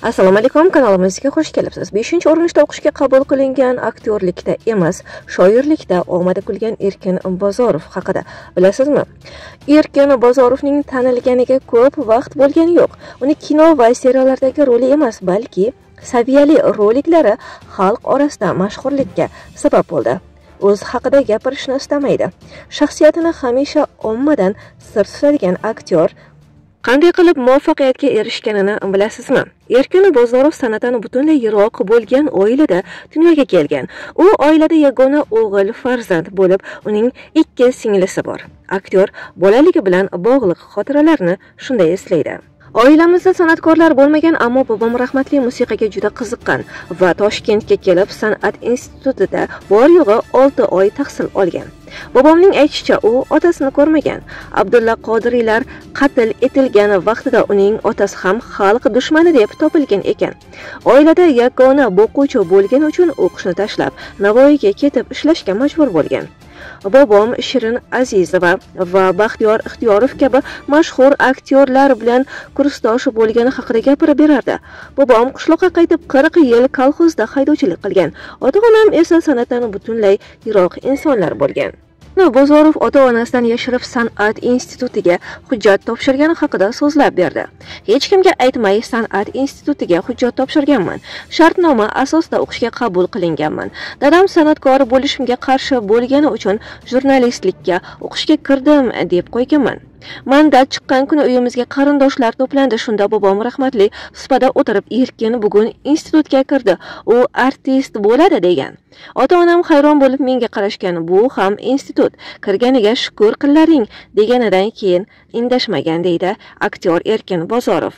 Assalomu alaykum, kanalimizga xush kelibsiz. 5-urinishda o'qishga qabul qilingan aktyorlikda emas, shoirlikda omadi kulgan Erkin Bozorov haqida bilasizmi? Erkin Bozorovning tanilganiga ko'p vaqt bo'lgani yo'q. Uni kino va seriallardagi roli emas, balki saviyali roliklari xalq orasida mashhurlikka sabab bo'ldi. O'z haqida gapirishni istamaydi. Shaxsiyatini hamisha ommadan sir tutadigan aktyor qanday qilib muvaffaqiyatga erishganini bilasizmi? Erkin Bozorov san'atdan butunlay yiroq bo'lgan oilada dunyoga kelgan. U oilada yagona o'g'il farzand bo'lib, uning 2 singlisi bor. Aktyor bolaligi bilan bog'liq xotiralarni shunday eslaydi. Oilamizda san'atkorlar bo'lmagan, ammo bobom rahmatli musiqaga juda qiziqqan va Toshkentga kelib san'at institutida bor yo'g'i 6 oy tahsil olgan. Bobomning aytishicha, u otasini ko'rmagan. Abdulla Qodiriylar qatl etilgan vaqtida uning otasi ham xalq dushmani deb topilgan ekan. Oilada yagona o'quvchi bo'lgani uchun o'qishni tashlab, Navoiyga ketib ishlashga majbur bo'lgan. Bobom Shirin Azizova va Baxtiyor Ixtiyorov kabi mashhur aktyorlar bilan kursdosh bo'lgani haqida gapirib berardi. Bobom qishloqqa qaytib 40 yil kolxozda haydovchilik qilgan. Ota-onam esa san'atdan butunlay yiroq insonlar bo'lgan. Bozorov ota-onasidan yashirib san'at institutiga hujjat topshirgani haqida so'zlab berdi. Hech kimga aytmay san'at institutiga hujjat topshirganman. Shartnoma asosida o'qishga qabul qilinganman. Dadam san'atkor bo'lishimga qarshi bo'lgani uchun jurnalistlikka o'qishga kirdim deb qo'yganman. Manda chiqqan kuni uyimizga qarindoshlar to'plandi. Shunda bobom rahmatli supada o'tirib, Erkin bugun institutga kirdi, u artist bo'ladi degan. Ota-onam hayron bo'lib menga qarashgan. Bu ham institut, kirganiga shukr qillaring deganidan keyin indashmagan deydi aktyor Erkin Bozorov.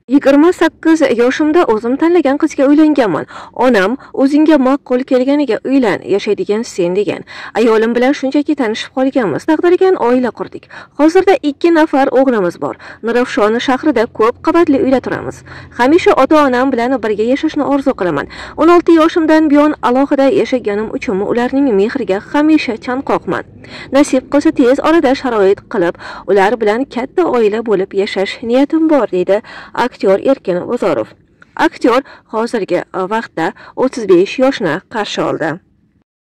28 yoshimda o'zim tanlagan qizga uylanganman. Onam o'zingga ma'qul kelganiga uylan, yashaydigan sen degan. Ayolim bilan shunchaki tanishib qolganmiz. Taqdirgan oila qurdik. Hozirda 2 nafar o'g'limiz bor. Nurafshon shahrida ko'p qavatli uyda turamiz. Hamisha ota-onam bilan birga yashashni orzu qilaman. 16 yoshimdan buyon alohida yashaganim uchun ularning mehriga hamisha chanqoqman. Nasib qilsa tez orada sharoit qilib, ular bilan katta oila bo'lib yashash niyatim bor deydi aktyor Erkin Bozorov. Aktyor hozirgi vaqtda 35 yoshni qarshi oldi.